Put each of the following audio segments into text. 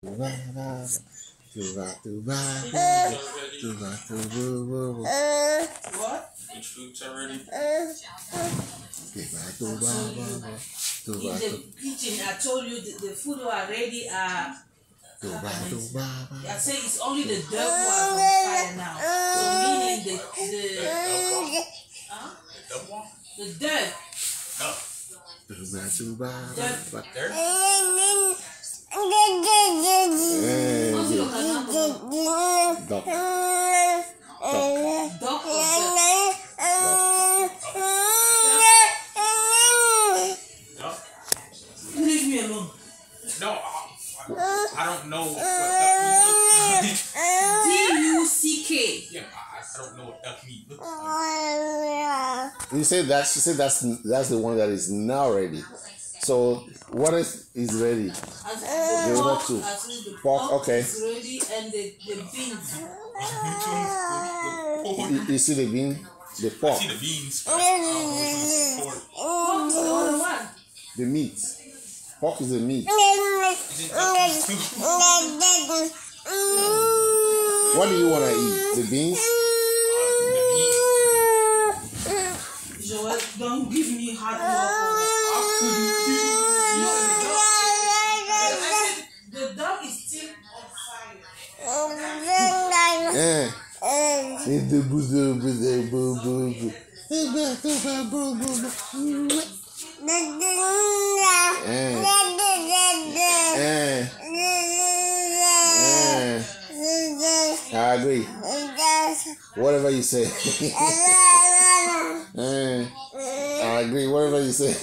What? Which food's already? In the kitchen, I told you the food are ready. I say it's only the dirt was on fire now. So meaning the dirt. No. Leave me alone. No, I don't know what duck meat looks like. D-U-C-K. Yeah, I don't know what duck meat looks like. You say that. She said that's the one that is now ready. So what is ready? The other two. Pork, okay. Is ready and the beans. You see the bean? The pork. I see the beans. The meat. Pork is the meat. What do you want to eat? The beans? Joel, don't give me hard work. The dog is still on fire. I agree. Whatever you say. I agree. Whatever you say.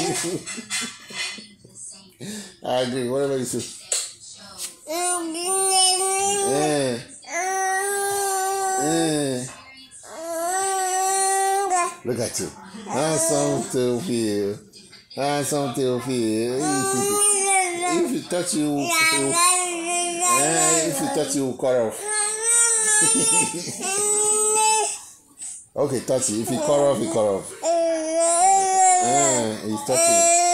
I agree. Whatever you say. Look at you. Handsome Theophile. Handsome Theophile. If you touch you, will cut off. Okay, touch it. If you cut off, you cut off. He's touching.